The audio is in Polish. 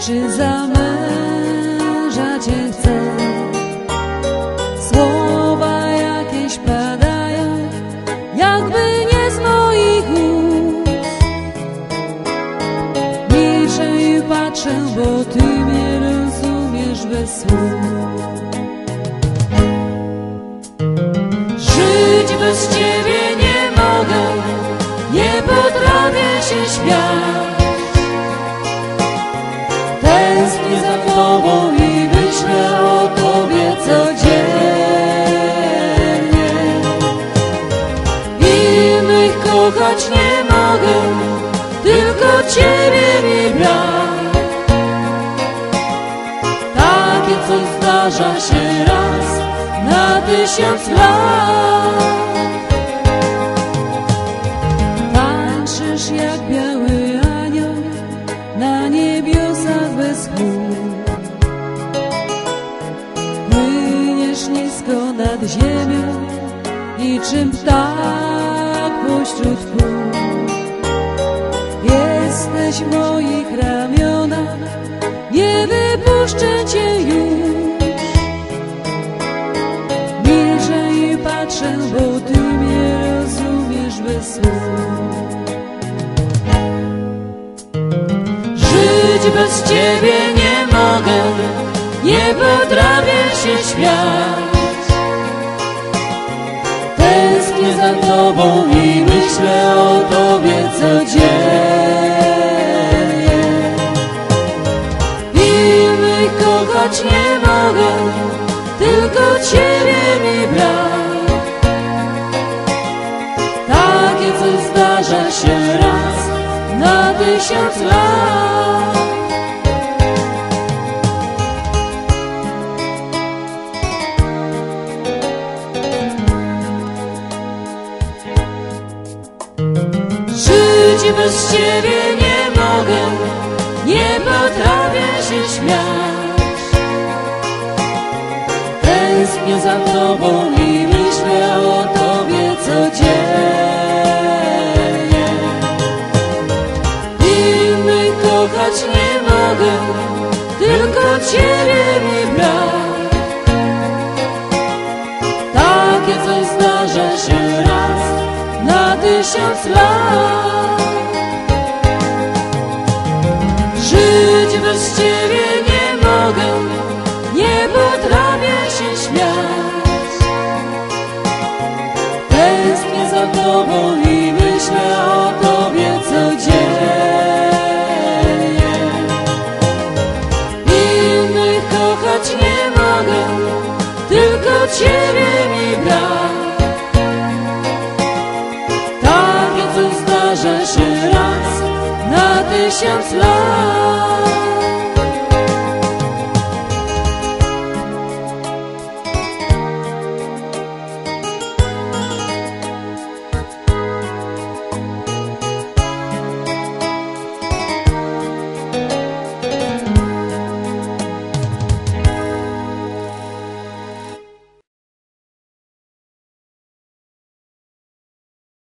czy za męża cię chcę. Słowa jakieś padają, jakby nie z moich ust. Milczę i patrzę, bo ty mnie rozumiesz bez słów. Żyć bez ciebie nie mogę, nie potrafię się śmiać. Tęsknię za tobą i myślę o tobie codziennie. Innych kochać nie mogę, tylko ciebie mi brak. Takie coś zdarza się raz na 1000 lat. Tańczysz jak biały anioł na niebiosach bez chmur. Płyniesz nisko nad ziemią, niczym ptak pośród pól. Jesteś w moich ramionach, nie wypuszczę cię już. Milczę i patrzę, bo ty mnie rozumiesz bez słów. Żyć bez ciebie nie mogę, nie potrafię się śmiać. Tęsknię za tobą i myślę o tobie codziennie. Innych kochać nie mogę, tylko ciebie mi brak. Takie coś zdarza się raz na 1000 lat. Żyć bez ciebie nie mogę, nie potrafię się śmiać. Tęsknię za tobą i myślę o tobie codziennie. Innych kochać nie mogę, tylko ciebie mi brak. Takie coś zdarza się raz na 1000 lat. Żyć bez ciebie nie mogę, nie potrafię się śmiać. Tęsknię za tobą i myślę o tobie codziennie. Innych kochać nie mogę, tylko ciebie mi brak. Takie coś zdarza się raz na 1000 lat.